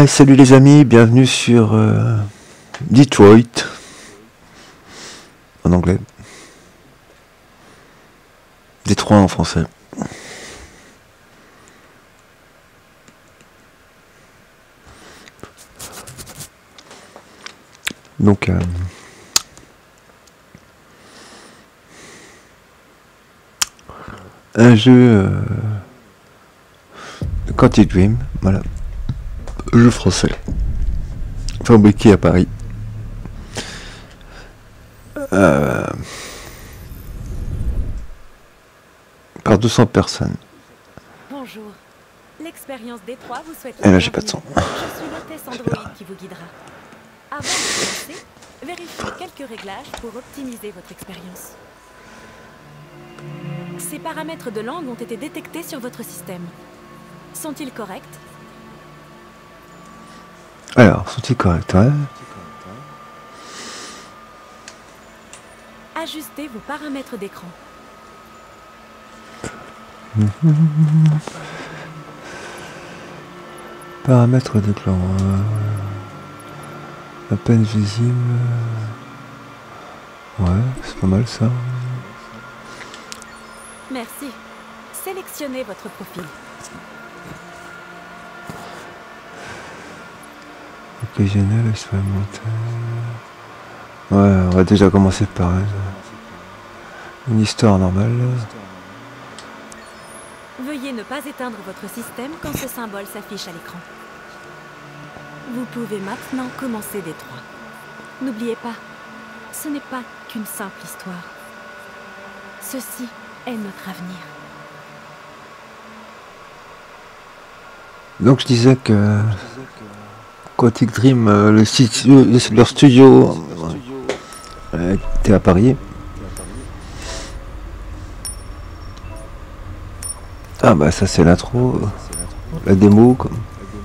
Ouais, salut les amis, bienvenue sur Detroit, en anglais. Détroit en français. Donc, un jeu de Quantic Dream, voilà, jeu français, fabriqué à Paris. Par 200 personnes. Bonjour. L'expérience Détroit vous souhaite Et là, j'ai pas de son. Je suis l'hôtesse Android qui vous guidera. Avant de commencer, vérifiez quelques réglages pour optimiser votre expérience. Ces paramètres de langue ont été détectés sur votre système. Sont-ils corrects? Alors, sont-ils corrects, ouais? Ajustez vos paramètres d'écran. Paramètres de clan. À peine visible. Ouais, c'est pas mal ça. Merci. Sélectionnez votre profil. Occasionnel, expérimental. Ouais, on va déjà commencer par une histoire normale. Veuillez ne pas éteindre votre système quand ce symbole s'affiche à l'écran. Vous pouvez maintenant commencer Détroit. N'oubliez pas, ce n'est pas qu'une simple histoire. Ceci est notre avenir. Donc je disais que Quantic Dream, leur studio était à Paris. Ah bah ça c'est l'intro, la démo quoi.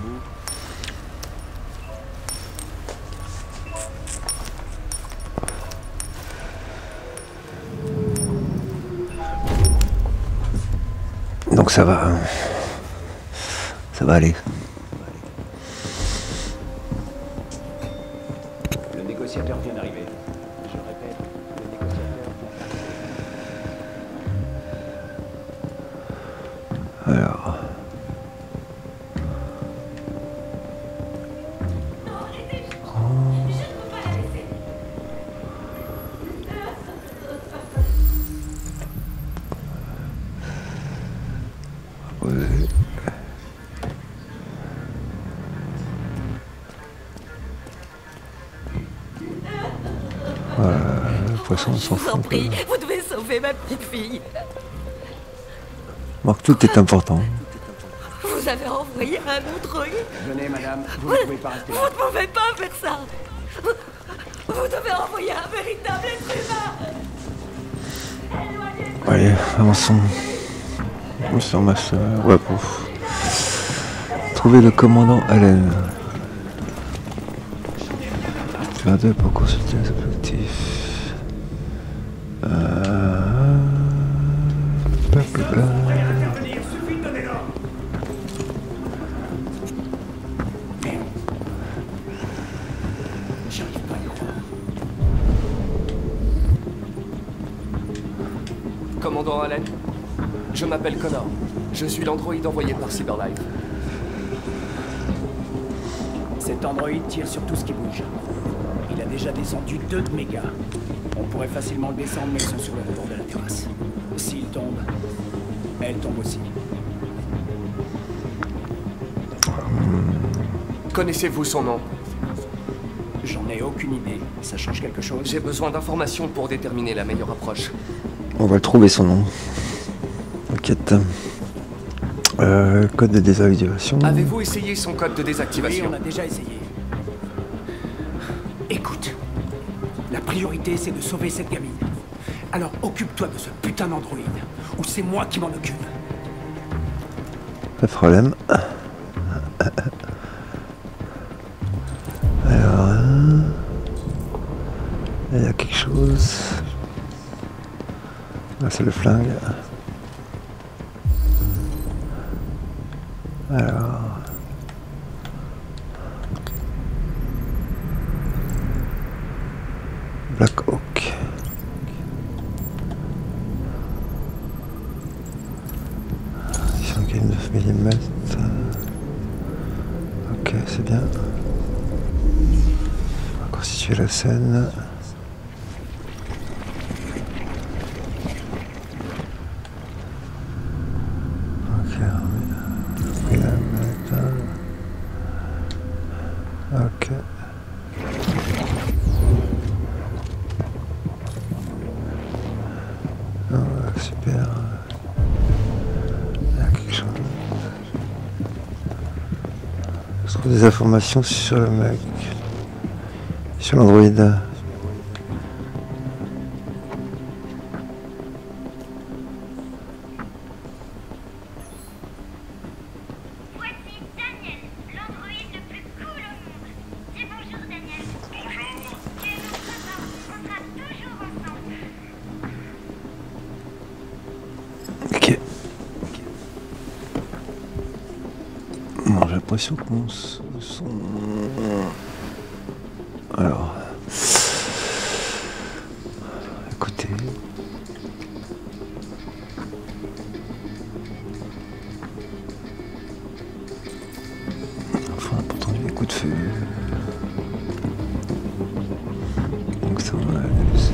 Donc ça va aller. Le négociateur vient d'arriver. Je répète, le négociateur vient d'arriver. Alors. Le poisson on s'en fout. Je vous en prie, vous devez sauver ma petite fille. Donc tout est important. Vous avez envoyé un Android. Venez, madame, vous ne pouvez pas rester là. Vous ne pouvez pas faire ça. Vous devez envoyer un véritable être humain. Allez, avançons. Sur ma soeur. Ouais, pouf. Trouver le commandant Allen. Faire 2 pour consulter les objectifs. Commandant Allen, je m'appelle Connor. Je suis l'androïde envoyé par Cyberlife. Cet androïde tire sur tout ce qui bouge. Il a déjà descendu 2 de mes gars. On pourrait facilement le descendre, mais ils sont sur le rebord de la terrasse. S'il tombe, elle tombe aussi. Connaissez-vous son nom? J'en ai aucune idée. Ça change quelque chose? J'ai besoin d'informations pour déterminer la meilleure approche. On va le trouver son nom. T'inquiète. Code de désactivation. Avez-vous essayé son code de Oui, désactivation? on a déjà essayé. Écoute, la priorité c'est de sauver cette gamine. Alors occupe-toi de ce putain d'androïde, ou c'est moi qui m'en occupe. Pas de problème. Alors, il y a quelque chose. Là, c'est le flingue. Alors. Black Hawk. Ici on gagne 9 mm. Ok, c'est bien. On va constituer la scène. Ok, on met la mettre. Ok. Oh, super. Il y a quelque chose. Je trouve des informations sur le mec. Sur l'Android. Ok. Bon, j'ai l'impression que mon son... Alors... Écoutez... Enfin, on a pas entendu les coups de feu. Donc ça, on va analyser.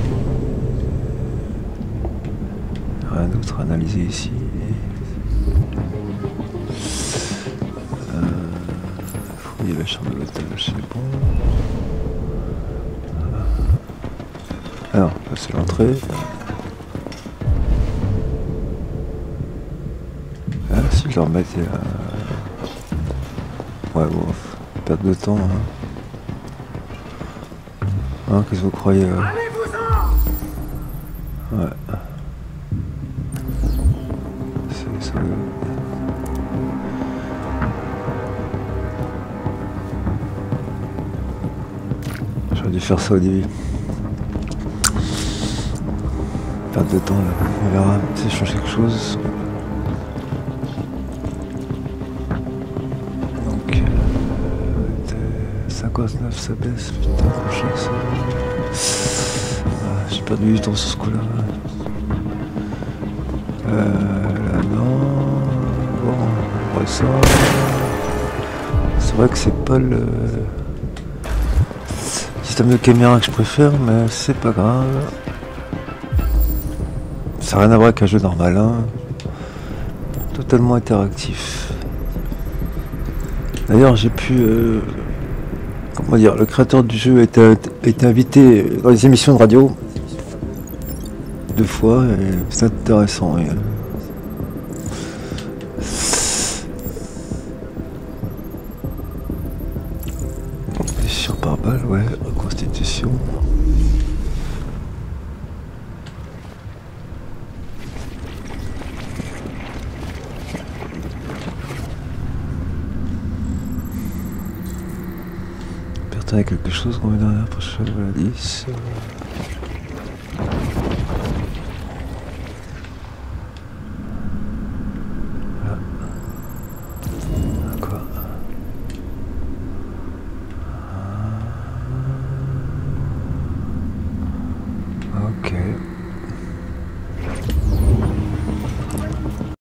Rien d'autre à analyser ici. Fouiller la chambre de l'hôtel, c'est bon. Alors, là c'est l'entrée. Ah, si je le remettais là. Ouais, bon, perte de temps. Hein, qu'est-ce que vous croyez Ouais. C'est ça. J'aurais dû faire ça au début. Perte de temps là, on verra si je change quelque chose. Donc 59 ça baisse, putain prochain ça. Ah, j'ai perdu du temps sur ce coup là. Là non. Bon, on voit ça. C'est vrai que c'est pas le système de caméra que je préfère, mais c'est pas grave. Ça n'a rien à voir avec un jeu normal, hein. Totalement interactif. D'ailleurs, j'ai pu... comment dire, le créateur du jeu a été invité dans les émissions de radio 2 fois, et c'est intéressant. Et, sur par balle, ouais, reconstitution. Avec quelque chose qu'on met dans la prochaine, voilà, 10.